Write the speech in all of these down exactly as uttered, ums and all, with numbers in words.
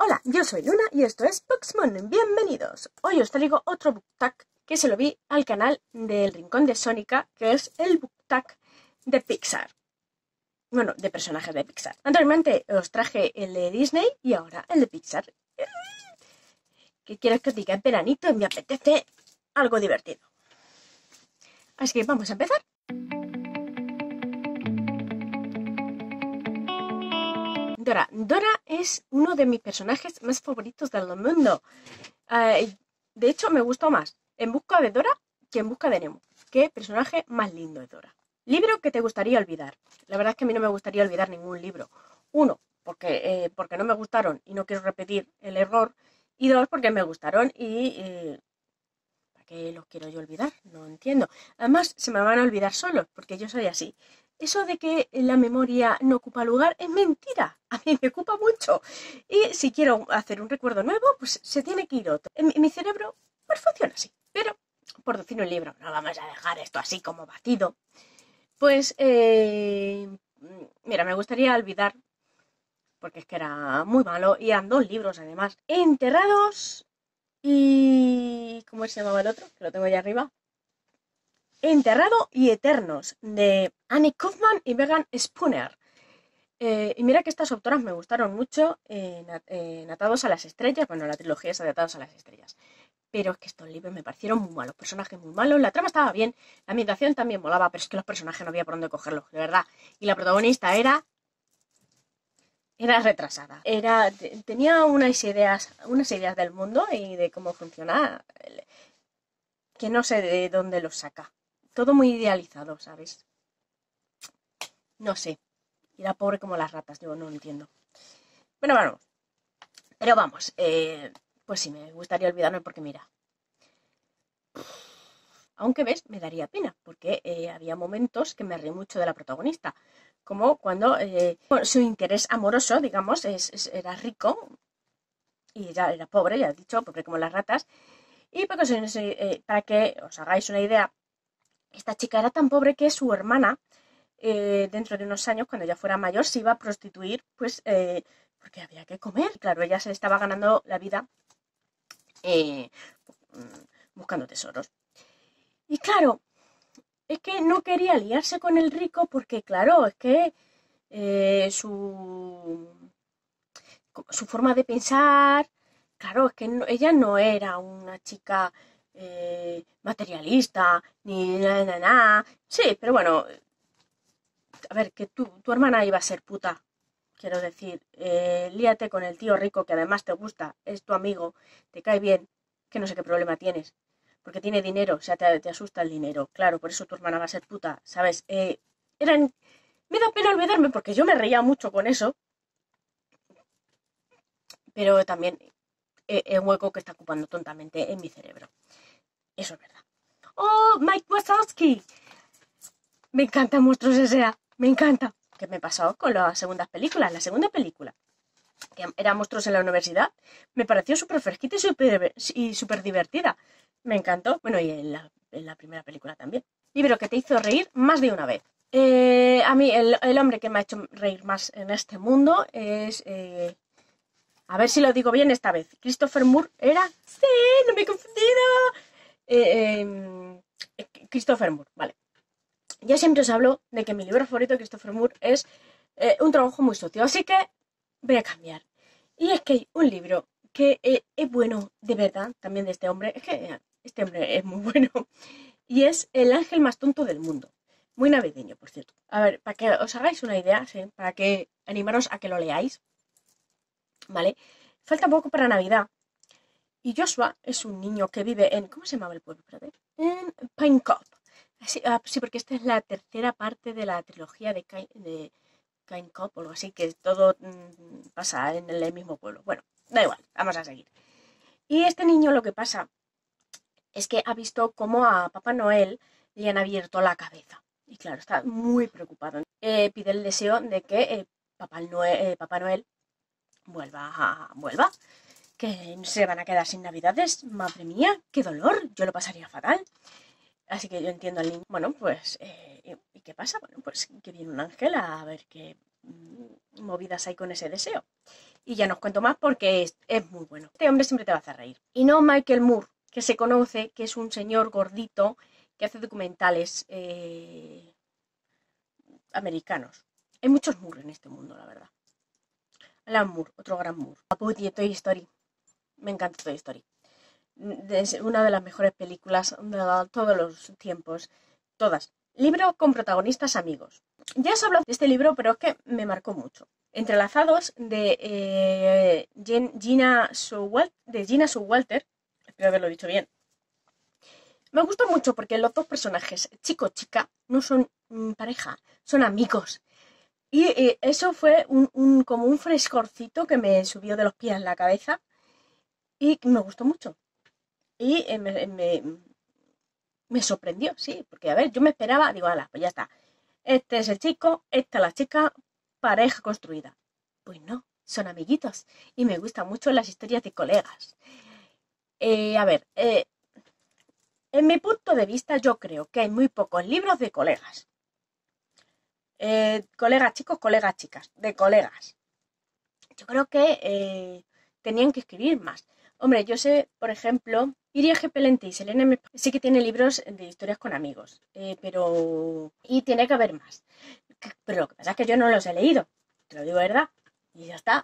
Hola, yo soy Luna y esto es Boxmoon. Bienvenidos. Hoy os traigo otro book tag que se lo vi al canal del Rincón de Sónica, que es el book tag de Pixar. Bueno, de personajes de Pixar. Anteriormente os traje el de Disney y ahora el de Pixar. ¿Qué quiero que os diga? En veranito y me apetece algo divertido. Así que vamos a empezar. Dora. Dora es uno de mis personajes más favoritos del mundo. Uh, de hecho, me gustó más En busca de Dora que En busca de Nemo. Qué personaje más lindo es Dora. Libro que te gustaría olvidar. La verdad es que a mí no me gustaría olvidar ningún libro. Uno, porque, eh, porque no me gustaron y no quiero repetir el error. Y dos, porque me gustaron y... Eh, ¿para qué los quiero yo olvidar? No entiendo. Además, se me van a olvidar solos, porque yo soy así. Eso de que la memoria no ocupa lugar es mentira. A mí me ocupa mucho. Y si quiero hacer un recuerdo nuevo, pues se tiene que ir otro. En mi cerebro, pues funciona así. Pero, por decir un libro, no vamos a dejar esto así como batido. Pues, eh, mira, me gustaría olvidar, porque es que era muy malo. Y eran dos libros, además. Enterrados y... ¿cómo se llamaba el otro? Que lo tengo allá arriba. Enterrado y Eternos, de Annie Kaufman y Megan Spooner. Eh, y mira que estas autoras me gustaron mucho en, en Atados a las Estrellas. Bueno, la trilogía esa de Atados a las Estrellas. Pero es que estos libros me parecieron muy malos, personajes muy malos. La trama estaba bien, la ambientación también molaba, pero es que los personajes no había por dónde cogerlos, de verdad. Y la protagonista era... Era retrasada. Era, tenía unas ideas, unas ideas del mundo y de cómo funciona, que no sé de dónde los saca. Todo muy idealizado, ¿sabes? No sé. Y era pobre como las ratas, yo no lo entiendo. Bueno, bueno. Pero vamos, eh, pues sí, me gustaría olvidarme porque mira. Aunque ves, me daría pena, porque eh, había momentos que me reí mucho de la protagonista. Como cuando eh, su interés amoroso, digamos, es, es, era rico. Y ella era pobre, ya he dicho, pobre como las ratas. Y para que, os, eh, para que os hagáis una idea, esta chica era tan pobre que su hermana, eh, dentro de unos años, cuando ya fuera mayor, se iba a prostituir, pues, eh, porque había que comer. Claro, ella se estaba ganando la vida eh, buscando tesoros. Y claro, es que no quería liarse con el rico porque, claro, es que eh, su, su forma de pensar, claro, es que no, ella no era una chica... Eh, materialista, ni nada, nada, nada. Sí, pero bueno, a ver, que tu, tu hermana iba a ser puta, quiero decir, eh, líate con el tío rico que además te gusta, es tu amigo, te cae bien, que no sé qué problema tienes, porque tiene dinero, o sea, te, te asusta el dinero, claro, por eso tu hermana va a ser puta, ¿sabes? Eh, eran... Me da pena olvidarme porque yo me reía mucho con eso, pero también es eh, un hueco que está ocupando tontamente en mi cerebro. Eso es verdad. ¡Oh, Mike Wazowski! Me encanta Monstruos S A. Me encanta. ¿Qué me pasó con las segundas películas? La segunda película, que era Monstruos en la Universidad, me pareció súper fresquita y súper y súper divertida. Me encantó. Bueno, y en la, en la primera película también. Libro que te hizo reír más de una vez. Eh, a mí, el, el hombre que me ha hecho reír más en este mundo es... Eh, a ver si lo digo bien esta vez. Christopher Moore era... ¡Sí! ¡No me he confundido! Eh, eh, Christopher Moore, vale. Yo siempre os hablo de que mi libro favorito de Christopher Moore es eh, Un trabajo muy sucio, así que voy a cambiar. Y es que hay un libro que eh, es bueno, de verdad, también de este hombre, es que este hombre es muy bueno, y es El ángel más tonto del mundo. Muy navideño, por cierto. A ver, para que os hagáis una idea, ¿sí? Para que animaros a que lo leáis, ¿vale? Falta poco para Navidad. Y Joshua es un niño que vive en... ¿Cómo se llamaba el pueblo? Espérate. En Pine Cove. Sí, ah, sí, porque esta es la tercera parte de la trilogía de Cain, de Cain Cop o algo así, que todo mmm, pasa en el mismo pueblo. Bueno, da igual, vamos a seguir. Y este niño lo que pasa es que ha visto cómo a Papá Noel le han abierto la cabeza. Y claro, está muy preocupado. Eh, pide el deseo de que eh, Papá, Noel, eh, Papá Noel vuelva, a, vuelva. Que se van a quedar sin navidades. Madre mía, qué dolor. Yo lo pasaría fatal. Así que yo entiendo al niño. Bueno, pues, eh, ¿y qué pasa? Bueno, pues que viene un ángel a ver qué, mm, movidas hay con ese deseo. Y ya no os cuento más porque es, es muy bueno. Este hombre siempre te va a hacer reír. Y no Michael Moore, que se conoce, que es un señor gordito que hace documentales eh, americanos. Hay muchos Moore en este mundo, la verdad. Alan Moore, otro gran Moore. Aputi, Toy Story. Me encanta Toy Story. Es una de las mejores películas de todos los tiempos. Todas. Libro con protagonistas amigos. Ya os hablo de este libro, pero es que me marcó mucho. Entrelazados de, eh, Gina Showalter, de Gina Showalter, espero haberlo dicho bien. Me gustó mucho porque los dos personajes, chico-chica, no son mm, pareja, son amigos. Y eh, eso fue un, un, como un frescorcito que me subió de los pies a la cabeza y me gustó mucho. Y eh, me, me, me sorprendió, sí, porque a ver, yo me esperaba, digo, ala, pues ya está. Este es el chico, esta es la chica, pareja construida. Pues no, son amiguitos. Y me gustan mucho las historias de colegas. Eh, a ver, eh, en mi punto de vista yo creo que hay muy pocos libros de colegas. Eh, colegas chicos, colegas chicas, de colegas. Yo creo que eh, tenían que escribir más. Hombre, yo sé, por ejemplo, Iria G. Pelente y Selena M. sí que tiene libros de historias con amigos, eh, pero... y tiene que haber más. Pero lo que pasa es que yo no los he leído, te lo digo de verdad, y ya está.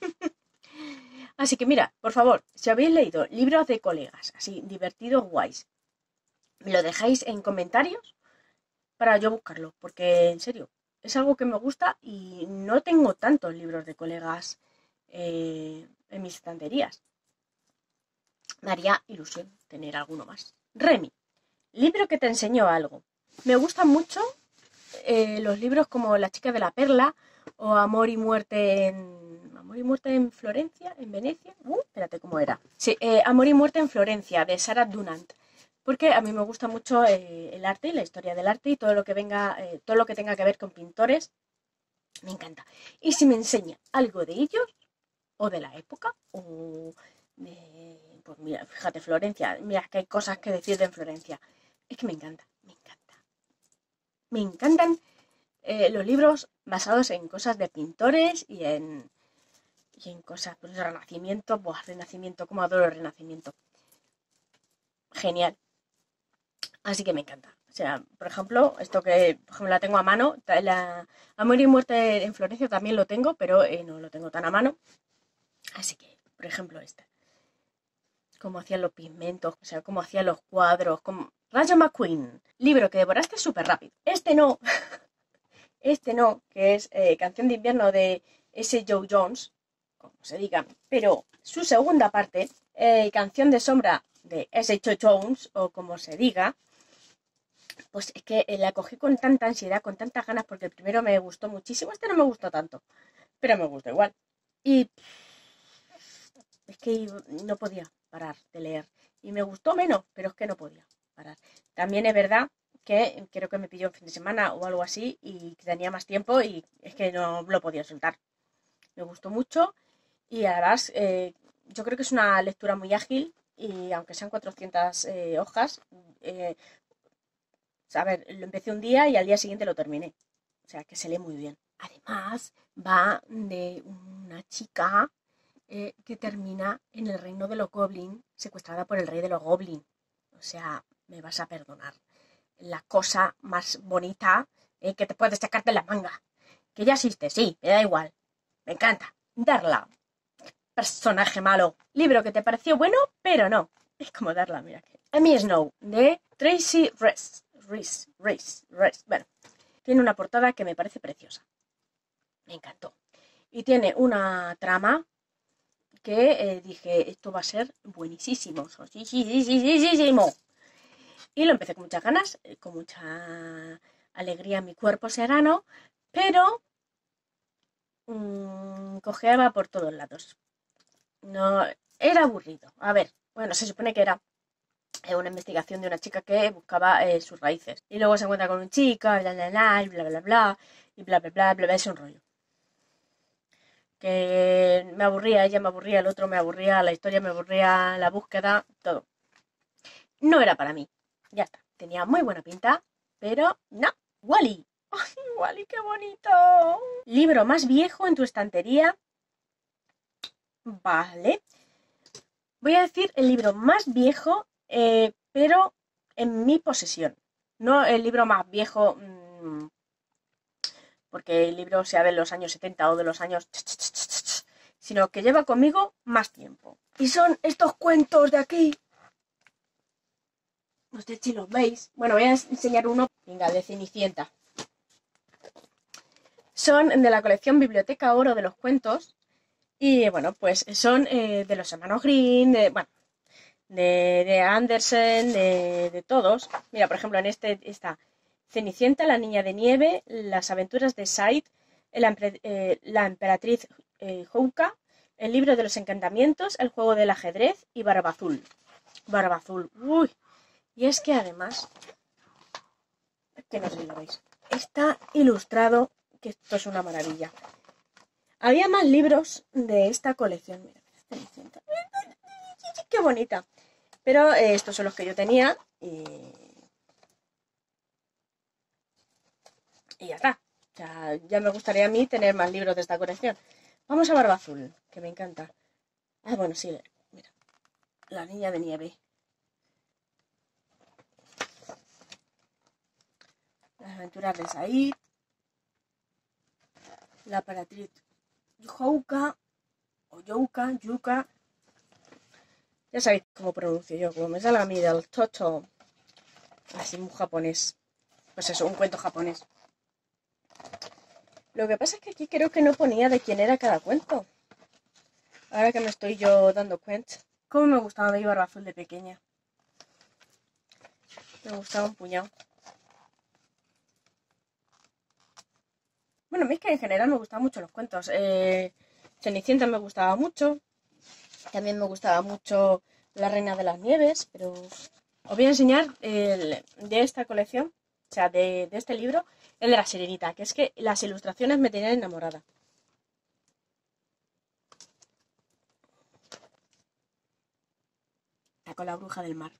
Así que mira, por favor, si habéis leído libros de colegas, así, divertidos, guays, me lo dejáis en comentarios para yo buscarlo, porque en serio, es algo que me gusta y no tengo tantos libros de colegas eh, en mis estanterías. Me haría ilusión tener alguno más. Remy, libro que te enseñó algo. Me gustan mucho eh, los libros como La chica de la perla o Amor y muerte en... Amor y muerte en Florencia, en Venecia. Uh, espérate, ¿cómo era? Sí, eh, Amor y muerte en Florencia, de Sarah Dunant. Porque a mí me gusta mucho eh, el arte y la historia del arte y todo lo que venga, eh, todo lo que tenga que ver con pintores. Me encanta. Y si me enseña algo de ellos, o de la época, o de... Pues mira, fíjate, Florencia, mira que hay cosas que decir de Florencia. Es que me encanta, me encanta. Me encantan eh, los libros basados en cosas de pintores y en, y en cosas, pues Renacimiento, pues Renacimiento, como adoro el Renacimiento. Genial. Así que me encanta. O sea, por ejemplo, esto que por ejemplo, la tengo a mano, la Amor y muerte en Florencia también lo tengo, pero eh, no lo tengo tan a mano. Así que, por ejemplo, este. Cómo hacían los pigmentos, o sea, cómo hacían los cuadros, como... Rayo McQueen, libro que devoraste súper rápido. Este no, este no, que es eh, Canción de invierno de S. Joe Jones, como se diga, pero su segunda parte, eh, Canción de sombra de S. Joe Jones, o como se diga, pues es que la cogí con tanta ansiedad, con tantas ganas, porque el primero me gustó muchísimo, este no me gustó tanto, pero me gustó igual. Y es que no podía parar de leer. Y me gustó menos, pero es que no podía parar. También es verdad que creo que me pilló un fin de semana o algo así y tenía más tiempo y es que no lo podía soltar. Me gustó mucho y además eh, yo creo que es una lectura muy ágil y aunque sean cuatrocientas eh, hojas, eh, a ver, lo empecé un día y al día siguiente lo terminé. O sea, que se lee muy bien. Además, va de una chica Eh, que termina en el reino de los goblins, secuestrada por el rey de los goblins. O sea, me vas a perdonar. La cosa más bonita eh, que te puedes sacarte de la manga. Que ya existe, sí, me da igual. Me encanta. Darla. Personaje malo. Libro que te pareció bueno, pero no. Es como Darla, mira que. Amy Snow, de Tracy Reese. Reese, Reese, Reese. Bueno, tiene una portada que me parece preciosa. Me encantó. Y tiene una trama que eh, dije, esto va a ser buenísimo, sí, sí, sí, sí, sí, sí, sí. Y lo empecé con muchas ganas, con mucha alegría en mi cuerpo serano, pero mmm, cojeaba por todos lados. No, era aburrido. A ver, bueno, se supone que era una investigación de una chica que buscaba eh, sus raíces. Y luego se encuentra con un chico, bla, bla, bla, y bla, bla, bla, y bla, bla, bla, bla, bla, es un rollo. Que me aburría, ella me aburría, el otro me aburría, la historia me aburría, la búsqueda, todo. No era para mí. Ya está. Tenía muy buena pinta, pero no. Wall-E. ¡Ay, Wally, qué bonito! Libro más viejo en tu estantería. Vale. Voy a decir el libro más viejo, eh, pero en mi posesión. No el libro más viejo, mmm, porque el libro sea de los años setenta o de los años... sino que lleva conmigo más tiempo. Y son estos cuentos de aquí. No sé si los veis. Bueno, voy a enseñar uno. Venga, de Cenicienta. Son de la colección Biblioteca Oro de los cuentos. Y bueno, pues son eh, de los hermanos Grimm, de, bueno, de, de Andersen, de, de todos. Mira, por ejemplo, en este está Cenicienta, la niña de nieve, las aventuras de Said, la, eh, la emperatriz eh, Jouka, el libro de los encantamientos, el juego del ajedrez y Barba Azul. Barba Azul, uy. Y es que además, es que no sé si lo veis, está ilustrado, que esto es una maravilla. Había más libros de esta colección. Mira, Cenicienta. ¡Qué bonita! Pero eh, estos son los que yo tenía y... y ya está. O sea, ya me gustaría a mí tener más libros de esta colección. Vamos a Barba Azul, que me encanta. Ah, bueno, sí, mira. La niña de nieve. Las aventuras de Said. La emperatriz Jouka. O Youka, Yuka. Ya sabéis cómo pronuncio yo, como me sale a mí del toto. Así muy japonés. Pues eso, un cuento japonés. Lo que pasa es que aquí creo que no ponía de quién era cada cuento. Ahora que me estoy yo dando cuenta. Cómo me gustaba mi Barba Azul de pequeña. Me gustaba un puñado. Bueno, a mí es que en general me gustaban mucho los cuentos. Eh, Cenicienta me gustaba mucho. También me gustaba mucho La Reina de las Nieves. Pero os voy a enseñar el, de esta colección, o sea, de, de este libro, el de La Sirenita, que es que las ilustraciones me tenían enamorada. Está con la bruja del mar.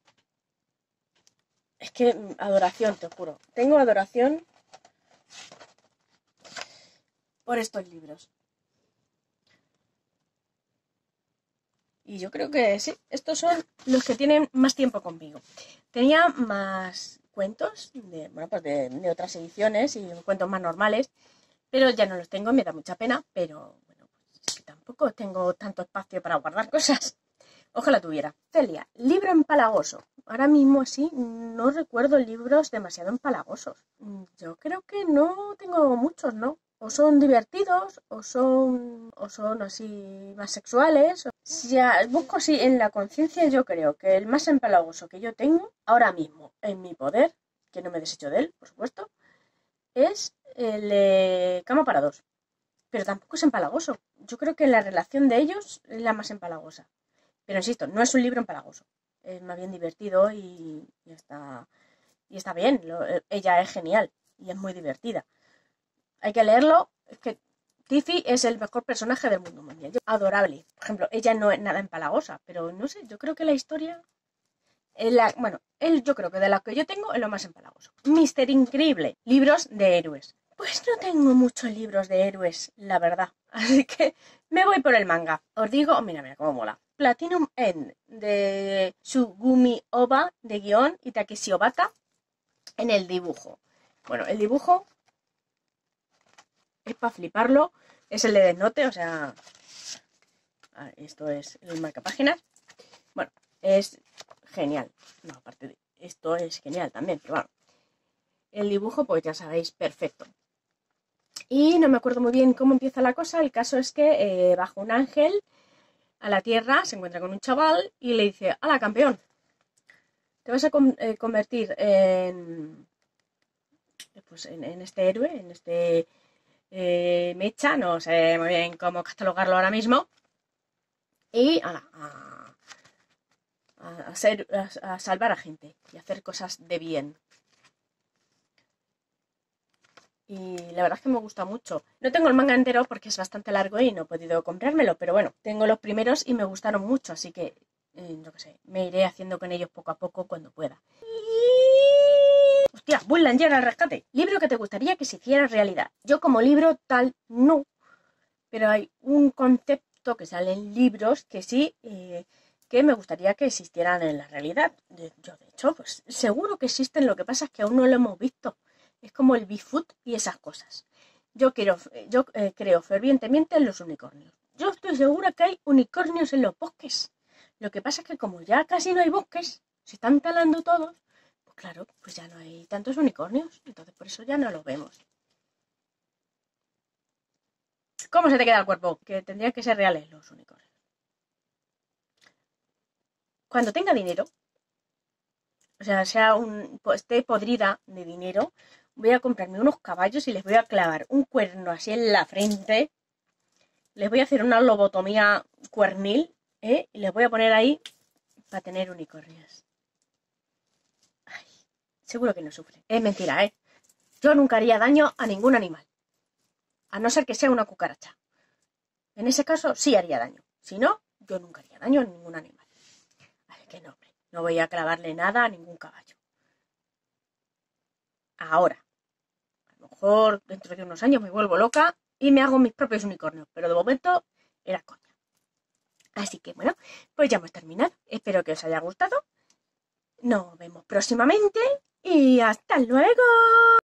Es que adoración, te juro. Tengo adoración por estos libros. Y yo creo que sí, estos son los que tienen más tiempo conmigo. Tenía más cuentos de, bueno, pues de, de otras ediciones y cuentos más normales, pero ya no los tengo, me da mucha pena, pero bueno, pues es que tampoco tengo tanto espacio para guardar cosas. Ojalá tuviera. Celia, libro empalagoso. Ahora mismo así no recuerdo libros demasiado empalagosos. Yo creo que no tengo muchos, ¿no? O son divertidos, o son, o son así más sexuales. Si ya busco así en la conciencia, yo creo que el más empalagoso que yo tengo ahora mismo en mi poder, que no me desecho de él, por supuesto, es el de Cama para dos. Pero tampoco es empalagoso. Yo creo que la relación de ellos es la más empalagosa. Pero insisto, no es un libro empalagoso. Es más bien divertido y, y, está, y está bien. Lo, ella es genial y es muy divertida. Hay que leerlo. Es que Tiffy es el mejor personaje del mundo mundial. Adorable. Por ejemplo, ella no es nada empalagosa, pero no sé, yo creo que la historia... Es la, bueno, él, yo creo que de las que yo tengo es lo más empalagoso. Mister Increíble. Libros de héroes. Pues no tengo muchos libros de héroes, la verdad. Así que me voy por el manga. Os digo, mira, mira cómo mola. Platinum End de Sugumi Oba de guión y Takeshi Obata en el dibujo. Bueno, el dibujo es para fliparlo. Es el de Death Note, o sea... Esto es el marcapáginas. Bueno, es genial. No, aparte de esto es genial también, pero bueno. El dibujo, pues ya sabéis, perfecto. Y no me acuerdo muy bien cómo empieza la cosa. El caso es que eh, baja un ángel a la tierra, se encuentra con un chaval y le dice: ¡hala, campeón! Te vas a con, eh, convertir en, pues en, en este héroe, en este eh, mecha, no sé muy bien cómo catalogarlo ahora mismo. Y ¡hala! A, a, a, ser, a, a salvar a gente y a hacer cosas de bien. Y la verdad es que me gusta mucho. No tengo el manga entero porque es bastante largo y no he podido comprármelo, pero bueno, tengo los primeros y me gustaron mucho, así que, eh, yo qué sé, me iré haciendo con ellos poco a poco cuando pueda. Hostia, Bullinger al rescate. Libro que te gustaría que se hiciera realidad. Yo como libro tal, no. Pero hay un concepto que sale en libros que sí, eh, que me gustaría que existieran en la realidad. Yo, de hecho, pues seguro que existen, lo que pasa es que aún no lo hemos visto. Es como el Bigfoot y esas cosas. Yo, quiero, yo eh, creo fervientemente en los unicornios. Yo estoy segura que hay unicornios en los bosques. Lo que pasa es que como ya casi no hay bosques, se están talando todos, pues claro, pues ya no hay tantos unicornios. Entonces por eso ya no los vemos. ¿Cómo se te queda el cuerpo? Que tendrían que ser reales los unicornios. Cuando tenga dinero, o sea, sea un, pues, esté podrida de dinero, voy a comprarme unos caballos y les voy a clavar un cuerno así en la frente. Les voy a hacer una lobotomía cuernil, ¿eh? Y les voy a poner ahí para tener unicornios. Ay, seguro que no sufren. Es mentira, ¿eh? Yo nunca haría daño a ningún animal. A no ser que sea una cucaracha. En ese caso sí haría daño. Si no, yo nunca haría daño a ningún animal. Así que no, hombre. No voy a clavarle nada a ningún caballo. Ahora. A lo mejor dentro de unos años me vuelvo loca y me hago mis propios unicornios. Pero de momento era coña. Así que bueno, pues ya hemos terminado. Espero que os haya gustado. Nos vemos próximamente y hasta luego.